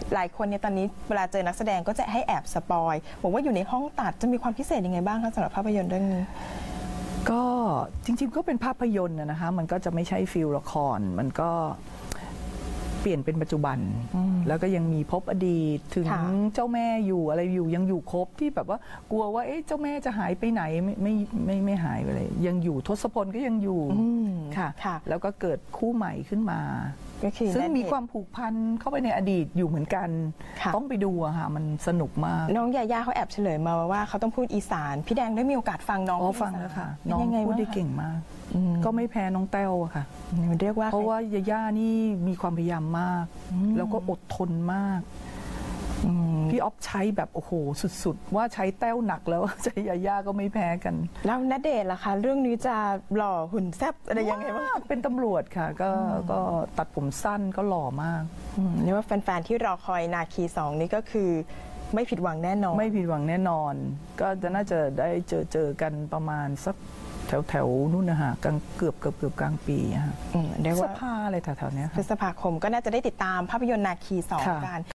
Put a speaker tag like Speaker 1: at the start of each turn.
Speaker 1: หลายคนเนี่ยตอนนี้เวลาเจอนักแสดงก็จะให้แอบสปอยบอกว่าอยู่ในห้องตัดจะมีความพิเศษยังไงบ้างคะสำหรับภาพยนตร์เรื่องนี้
Speaker 2: ก็จริงๆก็เป็นภาพยนตร์นะคะมันก็จะไม่ใช่ฟิลละครมันก็เปลี่ยนเป็นปัจจุบันแล้วก็ยังมีพบอดีตถึงเจ้าแม่อยู่อะไรอยู่ยังอยู่ครบที่แบบว่ากลัวว่าเจ้าแม่จะหายไปไหนไม่หายไปเลยยังอยู่ทศพลก็ยังอยู่ค่ะแล้วก็เกิดคู่ใหม่ขึ้นมาซึ่งมีความผูกพันเข้าไปในอดีตอยู่เหมือนกันต้องไปดูอะค่ะมันสนุกมาก
Speaker 1: น้องยาย่าเขาแอบเฉลยมาว่าเขาต้องพูดอีสานพี่แดงได้มีโอกาสฟังน้อง
Speaker 2: ฟังแล้วค่ะน้องพูดได้เก่งมากก็ไม่แพ้น้องแต้วค่ะ
Speaker 1: เรียกว่า
Speaker 2: เพราะว่ายาย่านี่มีความพยายามมากแล้วก็อดทนมากพี่อ๊อฟใช้แบบโอ้โหสุดๆว่าใช้แต้วหนักแล้วใช้ยาย่าก็ไม่แพ้กัน
Speaker 1: แล้วณเดชน์ล่ะคะเรื่องนี้จะหล่อหุ่นแซ่บอะไรยังไงบ้าง
Speaker 2: เป็นตำรวจค่ะก็ตัดผมสั้นก็หล่อมาก
Speaker 1: เรียกว่าแฟนๆที่รอคอยนาคี2นี่ก็คือไม่ผิดหวังแน่นอน
Speaker 2: ไม่ผิดหวังแน่นอนก็จะน่าจะได้เจอกันประมาณสักแถวนู่นนะฮะเกือบกลางปีฮะ
Speaker 1: เรียกว่า
Speaker 2: พฤษภาอะไรแถวๆนี้
Speaker 1: พฤษภาคมก็น่าจะได้ติดตามภาพยนตร์นาคี2กัน